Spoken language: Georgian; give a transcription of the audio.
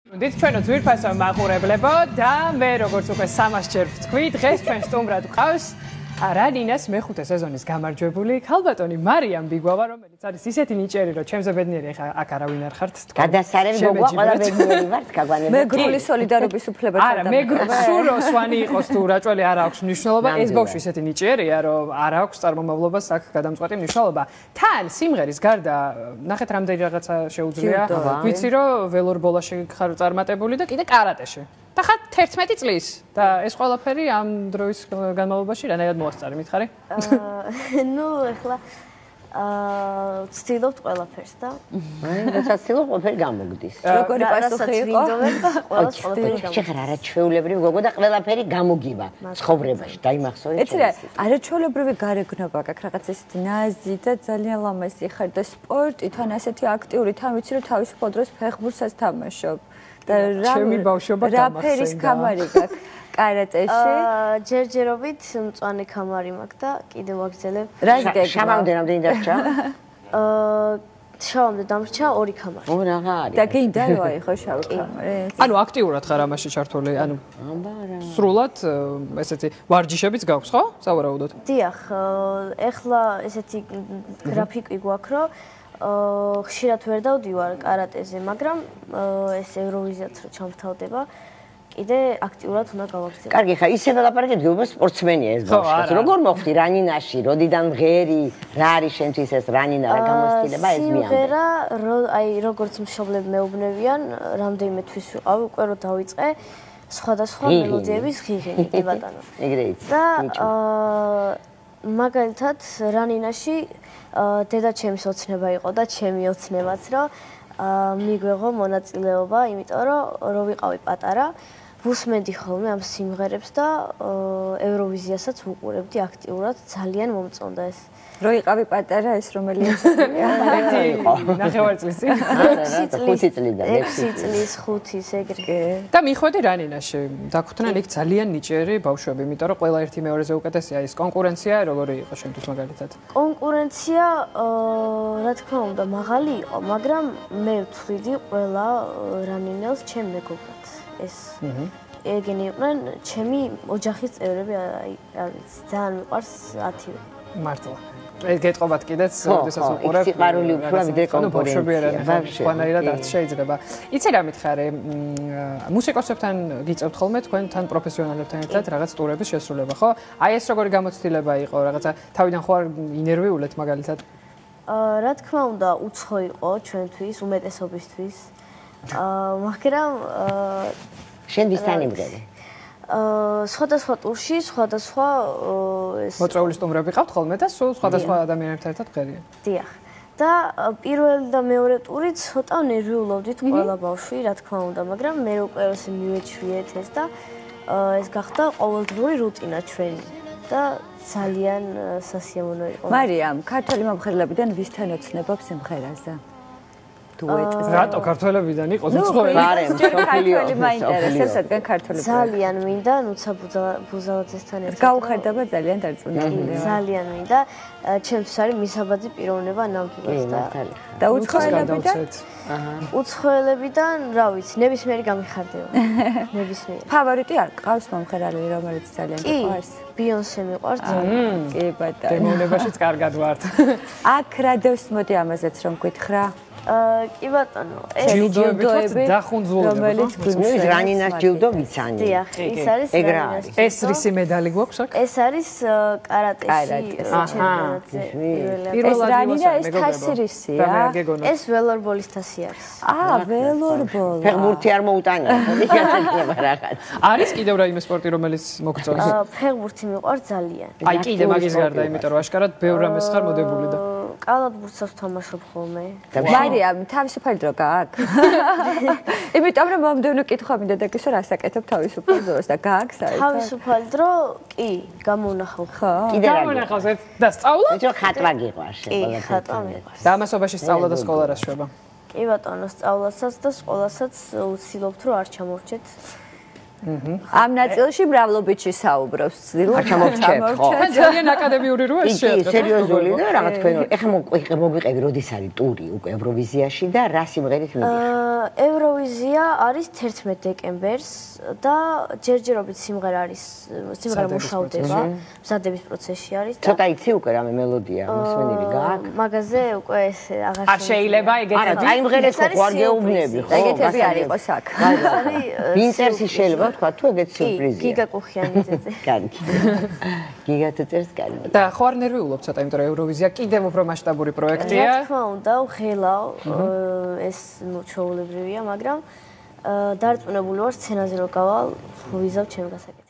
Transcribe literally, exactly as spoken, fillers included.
Dit ჩვენო ძვირფასო მაყურებლებო და მე როგორც უკვე სამას ჯერ ვთქვი, დღეს ჩვენ სტუმრად გვყავს რანინას მეხუთე სეზონის გამარჯვებული ქალბატონი მარიამ ბიგვავა, რომელიც არის ისეთი ნიჭიერი, რომ ჩემზე ბედნიერი ახლა აქ არავინ არ ხართ თქვა. გადასარევი გოგვა ყველა ბედნიერი ვართ გაგვანებთ. მეგრული სოლიდარობის უფლებაც არა, მეგრული სურო სვანი იყოს თუ რაჭველი არ აქვს მნიშვნელობა, ეს ბავშვი ისეთი ნიჭიერია, რომ არ აქვს წარმომავლობას აქ გადამწყვეტი მნიშვნელობა. თან სიმღერის გარდა ნახეთ რამდენი რაღაცა შეუძლია. ვიცი რომ ველურ ბოლაში ხარ წარმატებული და კიდე კარატეში. და ხა თერთმეტი წლის და ეს ყველაფერი ამ დროის განმავლობაში რანაირად მოასწარი მითხარი? აა ნუ ახლა აა ვცდილობთ ყველაფერს და აი რასაც ვცდილობ ყველაფერი გამოგდის. როგორი პასუხი იყო? ყველას ყველაფერი გამოგდის. შეხარ არაჩვეულებრივი გოგო და ყველაფერი გამოგივა ცხოვრებაში. დაიმახსოვრე. ეცი რა, არაჩვეულებრივი გარეგნობა გაქვს რაღაც ესეთი ნაზი და ძალიან ლამაზი ხარ და სპორტი თან ასეთი აქტიური თან ვიცი რომ თავისუფალ დროს ფეხბურთსაც თამაშობ. და ჩემი ბავშვობა რა ფერის კამარი გაქვს კარატეში? აა ჯერჯერობით მწვანე კამარი მაქვს და კიდევ ვაგრძელებ. რა გეგმა? შავამდე რამდენი დარჩა? აა შავამდე დამრჩა ორი კამარი. ო რაღა არის. და გინდა რომ აიღო შავი კამარი? ანუ აქტიურად ხარ ამაში ჩართული, ანუ აბარა. სრულად ესეთი ვარჯიშებიც გაქვს, ხო? სავარაუდოდ. დიახ, ეხლა ესეთი გრაფიკი გვაქვს, რომ აა ხშირად ვერ დავდივარ კარატეზე, მაგრამ ეს ევროვიზიაც რო ჩამთავდება, კიდე აქტიურად უნდა გავაგრძელო. კარგი, ხა ისე ველაპარაკეთ, გოგო სპორტსმენია ეს ბავშვი. როგორ მოხდი რანინაში, როდიდან მღერი, რა არის შენთვის ეს რანინა, რა გამოცდილება ეს მიანდა? სიმღერა, აი როგორც მშობლები მეუბნებიან, რამდენიმე თვის ვიყავი, უკვე რო დავიწყე სხვადასხვა მელოდიების ღიღინი, კი ბატონო. ეგრე იცი. და აა მაგალითად რანინაში დედა ჩემს ოცნება იყო და ჩემი ოცნებაც, რომ მიგვეღო მონაწილეობა, იმიტომ რომ რო ვიყავი პატარა, ვუსმენდი ხოლმე ამ სიმღერებს და ევროვიზიასაც ვუყურებდი აქტიურად, ძალიან მომწონდა ეს. რო იყავი პატარა ეს რომელი ნახევარწლისი? ხუთი წლიდან, ექვსი წლის, ხუთის ეგრე. და მიხვედი რანინაში, დაგვხვდნენ იქ ძალიან ნიჭიერი ბავშვები, იმიტომ რომ ყველა ერთი მეორეზე უკეთესია, ის კონკურენცია როგორი იყო შენთვის მაგალითად? კონკურენცია, რა თქმა უნდა, მაღალი იყო, მაგრამ მე ვთვლიდი ყველა რანინელს ჩემ მეგობრად. ეს ეგენი იყვნენ ჩემი ოჯახის წევრები, აი, არ ვიცი, ძალიან მიყვარს ათივე. მართლა. ეს გეტყობათ კიდეც, როდესაც უყურებ. სიყვარული უფრო ვიდრე კონკურენცია. სხვანაირად არც შეიძლება. იცი რა მითხარი, მუსიკოსებთან გიწევთ ხოლმე თქვენ თან პროფესიონალებთან ერთად რაღაც ტურების შესრულება, ხო? აი ეს როგორი გამოცდილება იყო, რაღაცა თავიდან ხო არ ინერვიულეთ მაგალითად? აა რა თქმა უნდა, უცხო იყო ჩვენთვის, უმეტესობისთვის. აა მაგრამ აა შენ ვისთან იმღერე? აა სხვადასხვა ტურში, სხვადასხვა ეს მოწვეული სტუმრები ყავთ ხოლმე და სულ სხვადასხვა ადამიანებთან ერთად ღერიან. დიახ. და პირველი და მეორე ტური ცოტა ნერვიულობდით ყველა ბავშვი, რა თქმა უნდა, მაგრამ მე უკვე ეს მივეჩვიეთ ეს და ეს გახდა ყოველდღიური რუტინა ჩვენი და ძალიან სასიამოვნო იყო. მარიამ, ქართველი მომღერლებიდან ვისთან ოცნებობ სიმღერაზე? დუეტზე. რატო ქართველებიდან იყოს უცხოელი? ბარემ, ქართველი მაინტერესებს, რადგან ქართველი. ძალიან მინდა, ნუცა ბუზავაძესთან ერთად. გაუხერდება ძალიან დარწმუნებული. ძალიან მინდა. ჩემთვის არის მისაბაძი პიროვნება ნამდვილად და და უცხოელებიდან? აჰა. უცხოელებიდან, რა ვიცი, ნებისმიერი გამიხარდება. ნებისმიერი. ფავორიტი არ ყავს მომღერალი, რომელიც ძალიან გიყვარს? ბიონსე მიყვარს. კი ბატონო. დემოვნებაშიც კარგად ვართ. აქ რა დევს მოდი ამაზეც რომ გითხრა? აა კი ბატონო, ეს ჯილდოები რომელიც გვიმშვენებს რანინას ჯილდო ვიცანი. დიახ, ეს არის რანინას. ეს რისი медали გვაქვს აქ? ეს არის კარატეში ჩემპიონატზე. ეს რანინა ეს თასი რისია? ეს ველორბოლის თასი არის. აა, ველორბოლი. ფეხბურთი არ მოუტანია, მიგეცემა რაღაც. არის კიდევ რაიმე სპორტი რომელიც მოგწონს? აა ფეხბურთი მიყვარს ძალიან. აი კიდე მაგის გარდა, იმიტომ რომ აშკარად ბევრ რამეს ხარ მოდებული და კალათბურთსაც ვთამაშობ ხოლმე. მარიამ, თავისუფალი დრო გააქვს? იმიტომ რომ მომდევნო კითხვა მინდა დაგისვა, რას აკეთებ თავისუფალ დროს და გააქვს საერთოდ? თავისუფალი დრო, კი, გამონახავ. ხო. კიდე რა გამონახავს ერთ და სწავლა? ვიცი, ხატვა გიყვარს კი, ხატვა მიყვარს. და ამასობაში სწავლა და სკოლა რა შვება? კი ბატონო, სწავლასაც და სკოლასაც ვცდილობთ რომ არ ჩამორჩეთ. ამ ნაწილში მრავლობითში საუბრობს, ცდილობ ჩამორჩეთ, ხო? ძალიან აკადემიური რო ეს შეერთ. კი, სერიოზული და რაღაც თქვენ ეხლა მოგვიყევი, როდის არის ტური უკვე ევროვიზიაში და რა სიმღერით მიდიხარ? აა ევროვიზია არის თერთმეტ დეკემბერს და ჯერჯერობით სიმღერა არის სიმღერა მუშავდება, მზადების პროცესში არის და ცოტა იცი უკვე რამე მელოდია, მოსმენილი გააქვს? მაგაზე უკვე ეს აღარ არ შეიძლება ეგეთი. არა, დაიმღერეთ ხო არ გეუბნები, ხო? ეგეთები არ იყოს აქ. ვინტერსი შეიძლება თქვა თუ ეგეთი სიურპრიზია. გიგა კუხიანიძეზე. კარგი. გიგა თეწერს კარგი. და ხო არ ნერვიულობ ცოტა, იმიტომ რომ ევროვიზია კიდევ უფრო მასშტაბური პროექტია. რა თქმა უნდა, ვხელავ, ეს ნუ ჩაოლებრივია, მაგრამ დარწმუნებული ვარ სცენაზე რომ გავალ, ვიზავ ჩემ გასაკეთებლად.